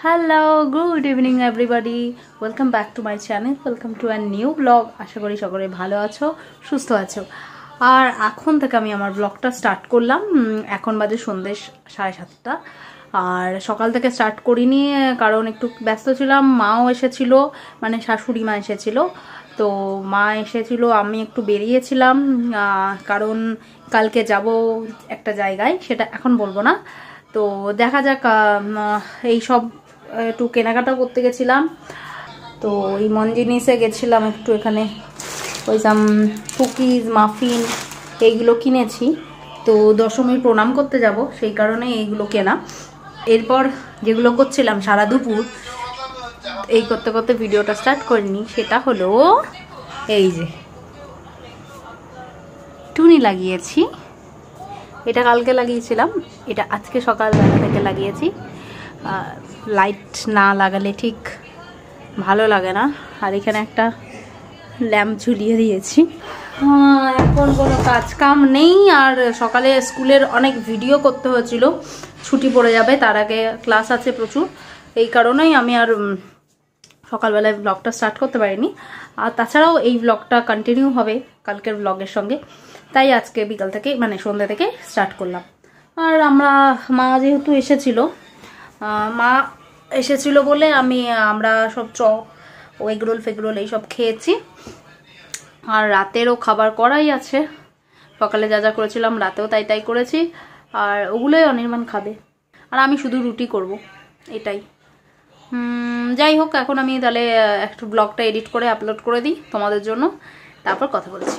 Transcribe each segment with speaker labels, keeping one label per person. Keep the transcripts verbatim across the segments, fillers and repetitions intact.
Speaker 1: Hello good evening everybody, welcome back to my channel, welcome to a new blog. আশা করি সকলে ভালো আছো, সুস্থ আছো। আর এখন থেকে আমি আমার ব্লগটা স্টার্ট করলাম। এখন বাজে সন্ধ্যে সাড়ে সাতটা। আর সকাল থেকে স্টার্ট করিনি কারণ একটু ব্যস্ত ছিলাম। মাও এসেছিল, মানে শাশুড়ি মা এসেছিল। তো মা এসেছিল, আমি একটু বেরিয়েছিলাম কারণ কালকে যাব একটা জায়গায়, সেটা এখন বলবো না। তো দেখা যাক, এই সব একটু কেনাকাটা করতে গেছিলাম। তো এই মন জিনিসে গেছিলাম একটু, এখানে ওই সাম কুকিজ মাফিন এইগুলো কিনেছি। তো দশমীর প্রণাম করতে যাব, সেই কারণে এইগুলো কেনা। এরপর যেগুলো করছিলাম সারা দুপুর, এই করতে করতে ভিডিওটা স্টার্ট করিনি, সেটা হলো এই যে টুনি লাগিয়েছি। এটা কালকে লাগিয়েছিলাম, এটা আজকে সকালবেলা থেকে লাগিয়েছি। লাইট না লাগালে ঠিক ভালো লাগে না। আর এখানে একটা ল্যাম্প ঝুলিয়ে দিয়েছি। এখন কোনো কাজ কাম নেই। আর সকালে স্কুলের অনেক ভিডিও করতে হয়েছিল, ছুটি পড়ে যাবে, তার আগে ক্লাস আছে প্রচুর। এই কারণেই আমি আর সকালবেলায় ব্লগটা স্টার্ট করতে পারিনি। আর তাছাড়াও এই ব্লগটা কন্টিনিউ হবে কালকের ব্লগের সঙ্গে, তাই আজকে বিকাল থেকে মানে সন্ধ্যা থেকে স্টার্ট করলাম। আর আমরা মা যেহেতু এসেছিল, মা এসেছিল বলে আমি আমরা সব চপ ও এগরোল ফেগরোল এইসব খেয়েছি। আর রাতেরও খাবার করাই আছে, সকালে যা যা করেছিলাম রাতেও তাই তাই করেছি। আর ওগুলোই অনির্বাণ খাবে, আর আমি শুধু রুটি করব, এটাই। যাই হোক, এখন আমি তাহলে একটু ব্লগটা এডিট করে আপলোড করে দিই তোমাদের জন্য, তারপর কথা বলছি।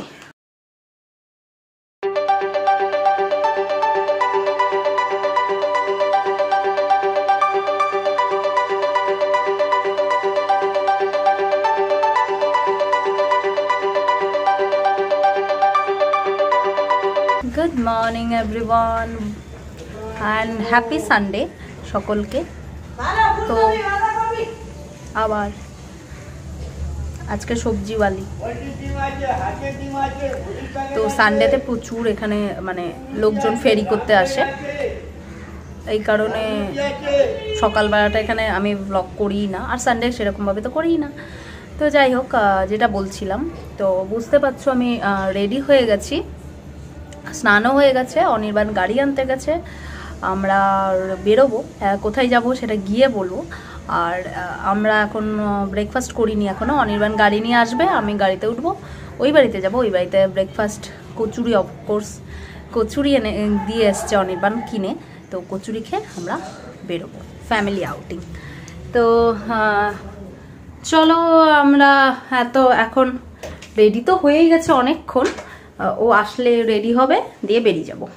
Speaker 1: Good morning everyone and happy Sunday সকলকে। তো আবার আজকে সবজিওয়ালি, তো সানডেতে প্রচুর এখানে মানে লোকজন ফেরি করতে আসে, এই কারণে সকালবেলাটা এখানে আমি ব্লগ করি না। আর সানডে সেরকমভাবে তো করি না। তো যাই হোক, যেটা বলছিলাম, তো বুঝতে পারছো আমি রেডি হয়ে গেছি, স্নানও হয়ে গেছে, অনির্বাণ গাড়ি আনতে গেছে, আমরা বেরোবো। কোথায় যাব সেটা গিয়ে বলবো। আর আমরা এখন ব্রেকফাস্ট করিনি এখনও, অনির্বাণ গাড়ি নিয়ে আসবে, আমি গাড়িতে উঠবো, ওই বাড়িতে যাব। ওই বাড়িতে ব্রেকফাস্ট কচুরি, অফকোর্স কচুরি এনে দিয়ে এসছে অনির্বাণ কিনে, তো কচুরি খেয়ে আমরা বেরোবো, ফ্যামিলি আউটিং। তো চলো, আমরা এত এখন রেডি তো হয়েই গেছে অনেকক্ষণ, ও আসলে রেডি হবে, দিয়ে বেরিয়ে যাব।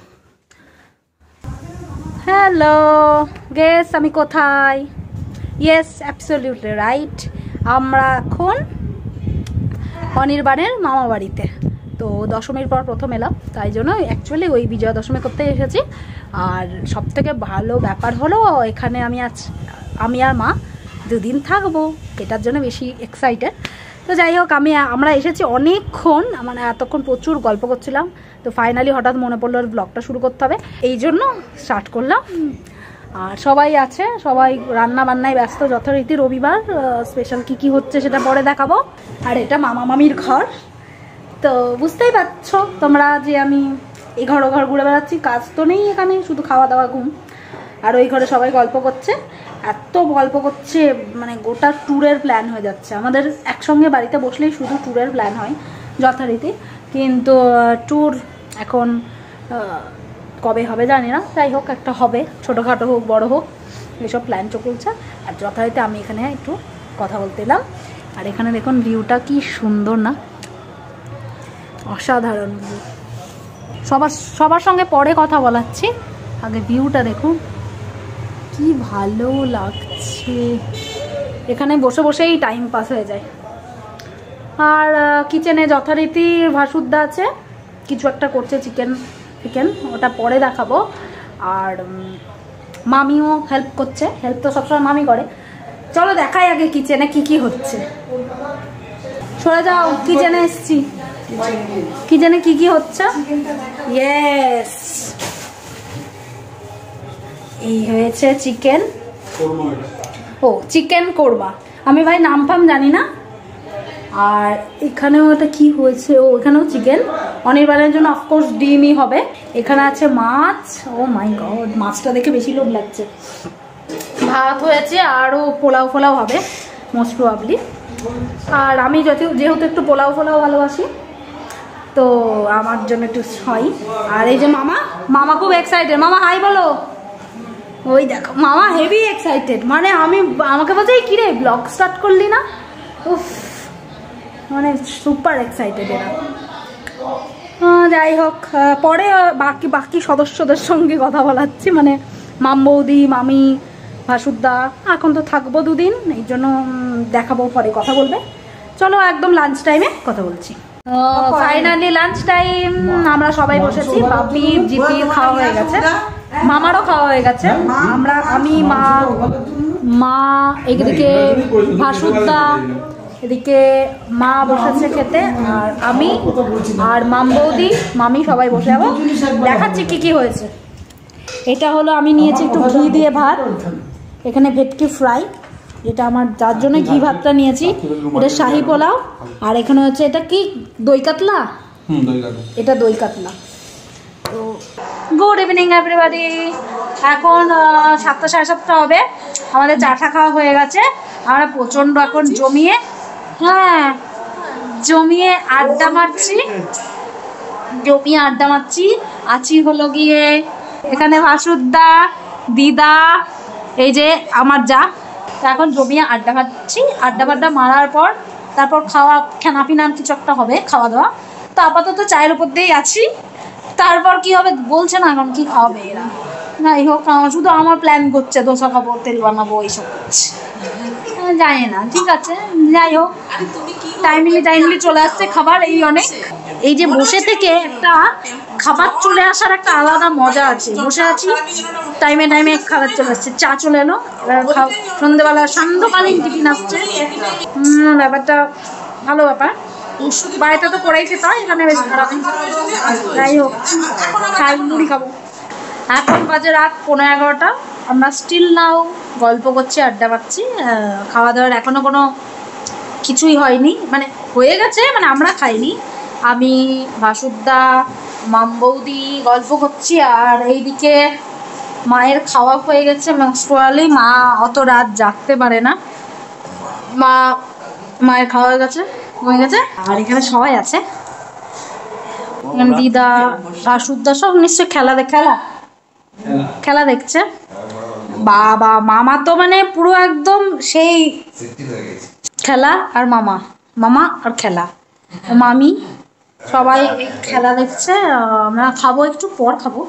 Speaker 1: হ্যালো গেস, আমি কোথায়? ইয়েস, অ্যাবসলিউটলি রাইট, আমরা এখন অনির্বাণের মামা বাড়িতে। তো দশমীর পর প্রথম এলাম, তাই জন্য অ্যাকচুয়ালি ওই বিজয়া দশমী করতে এসেছি। আর সব থেকে ভালো ব্যাপার হলো এখানে আমি আজ আমি আর মা দুদিন থাকবো, এটার জন্য বেশি এক্সাইটেড। তো যাই হোক, আমি আমরা এসেছি অনেকক্ষণ, মানে এতক্ষণ প্রচুর গল্প করছিলাম। তো ফাইনালি হঠাৎ মনে পড়লো ব্লগটা শুরু করতে হবে, এই জন্য স্টার্ট করলাম। আর সবাই আছে, সবাই রান্না বান্নায় ব্যস্ত যথারীতি। রবিবার স্পেশাল কি কি হচ্ছে সেটা পরে দেখাবো। আর এটা মামা মামির ঘর, তো বুঝতেই পারছো তোমরা যে আমি এই ঘর ও ঘর ঘুরে বেড়াচ্ছি, কাজ তো নেই এখানে, শুধু খাওয়া দাওয়া ঘুম। আর ওই ঘরে সবাই গল্প করছে, এত গল্প করছে মানে গোটা ট্যুরের প্ল্যান হয়ে যাচ্ছে আমাদের। একসঙ্গে বাড়িতে বসলেই শুধু ট্যুরের প্ল্যান হয় যথারীতি, কিন্তু ট্যুর এখন কবে হবে জানি না। যাই হোক, একটা হবে, ছোটোখাটো হোক বড় হোক, এসব প্ল্যান চলছে। আর যথারীতি আমি এখানে একটু কথা বলতে এলাম। আর এখানে দেখুন ভিউটা কি সুন্দর না, অসাধারণ ভিউ। সবার সবার সঙ্গে পরে কথা বলাচ্ছি, আগে ভিউটা দেখুন কি ভালো লাগছে। এখানে বসে বসেই টাইম পাস হয়ে যায়। আর কিচেনে যথারীতি ভাসুদ্দা আছে, কিছু একটা করছে, চিকেন চিকেন ওটা পরে দেখাবো। আর মামিও হেল্প করছে, হেল্প তো সবসময় মামি করে। চলো দেখাই আগে কিচেনে কি কি হচ্ছে। সরে যাও, কিচেনে এসছি, কিচেনে কি কি হচ্ছে। ইয়েস, এই হয়েছে চিকেন, ও চিকেন কোরমা, আমি ভাই নাম ফাম জানি না। আর এখানেও এটা কি হয়েছে, ও এখানেও চিকেন, অনির্বাণের জন্য অফকোর্স ডিমই হবে। এখানে আছে মাছ, ও মাই গড মাছটা দেখে বেশি লোভ লাগছে। ভাত হয়েছে, আরও পোলাও ফোলাও হবে মোস্ট প্রবাবলি। আর আমি যত যেহেতু একটু পোলাও ফোলাও ভালোবাসি, তো আমার জন্য একটু হয়। আর এই যে মামা, মামা খুব এক্সাইটেড। মামা হাই বলো। ওই দেখো মামা হেভি এক্সাইটেড, মানে আমি আমাকে বলছে এই কিরে ব্লগ স্টার্ট করলি না, উফ মানে সুপার এক্সাইটেড এরা। যাই হোক, পরে বাকি বাকি সদস্যদের সঙ্গে কথা বলাচ্ছি, মানে মাম বৌদি, মামি, ভাসুরদা। এখন তো থাকবো দুদিন, এই জন্য দেখাবো, পরে কথা বলবে। চলো একদম লাঞ্চ টাইমে কথা বলছি। ফাইনালি লাঞ্চ টাইম, আমরা সবাই বসেছি। বাপি জিপি খাওয়া হয়ে গেছে, মামারও খাওয়া হয়ে গেছে। আমরা আমি মা মা এদিকে ভাসুরদা, এদিকে মা বসেছে খেতে, আর আমি আর মাম বৌদি মামি সবাই বসে যাবো। দেখাচ্ছি কি কি হয়েছে। এটা হলো আমি নিয়েছি একটু ঘি দিয়ে ভাত, এখানে ভেটকি ফ্রাই, এটা আমার যার জন্য ঘি ভাতটা নিয়েছি। এটা শাহি পোলাও, আর এখানে হচ্ছে এটা কি দই কাতলা, এটা দই কাতলা। তো গুড ইভিনিং এভরিবডি। এখন সাতটা সাড়ে সাতটা হবে, আমাদের চাটা খাওয়া হয়ে গেছে। আমরা প্রচণ্ড এখন জমিয়ে হ্যাঁ জমিয়ে আড্ডা মারছি জমিয়ে আড্ডা মারছি আছি হলো গিয়ে এখানে ভাসুরদা, দিদা, এই যে আমার যা। এখন জমিয়ে আড্ডা মারছি, আড্ডা ফাড্ডা মারার পর তারপর খাওয়া খানা পিনান কিছু একটা হবে, খাওয়া দাওয়া। তো আপাতত চায়ের উপর দিয়েই আছি, তারপর কি হবে বলছে না এখন কি খাওয়াবে এরা। যাই হোক, শুধু আমার প্ল্যান করছে দোসা খাবো, তেল বানাবো, এইসব করছে, জানি না। ঠিক আছে, যাই হোক, টাইমলি টাইমলি চলে আসছে খাবার, এই অনেক। এই যে বসে থেকে একটা খাবার চলে আসার একটা আলাদা মজা আছে। বসে আছি, টাইমে টাইমে খাবার চলে আসছে, চা চলে এলো, এবার সন্ধ্যেবেলা সান্ধ্যকালীন টিফিন আসছে। ব্যাপারটা ভালো ব্যাপার, বাড়িতে তো করেই খেতে হয়, এখানে বেশ খারাপ। যাই হোক, খাই মুড়ি খাবো। এখন বাজে রাত পনেরো এগারোটা, আমরা স্টিল নাও গল্প করছি, আড্ডা পাচ্ছি। খাওয়া দাওয়ার এখনো কোনো কিছুই হয়নি, মানে হয়ে গেছে, মানে আমরা খাইনি। আমি ভাসুরদা মাম বৌদি গল্প করছি, আর এইদিকে মায়ের খাওয়া হয়ে গেছে। মোস্টলি মা অত রাত জাগতে পারে না, মা মায়ের খাওয়া হয়ে গেছে হয়ে গেছে আর এখানে সবাই আছে, দিদা ভাসুরদা সব নিশ্চয় খেলা দেখ খেলা খেলা দেখছে। বাবা মামা তো মানে পুরো একদম সেই খেলা, আর মামা মামা আর খেলা, মামি সবাই খেলা দেখছে। আমরা খাবো একটু পর খাবো,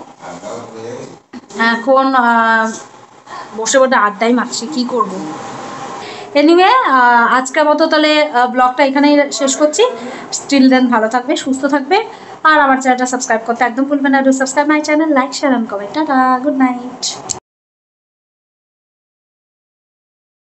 Speaker 1: এখন বসে বসে আড্ডাই মারছি, কি করবো। এনিওয়ে, আজকের মতো তাহলে ব্লগটা এখানেই শেষ করছি। স্টিল দেন ভালো থাকবে, সুস্থ থাকবে, আর আমার চ্যানেলটা সাবস্ক্রাইব করতে একদম ভুলবেন না। Do subscribe my channel, like share and comment. Tata, good night.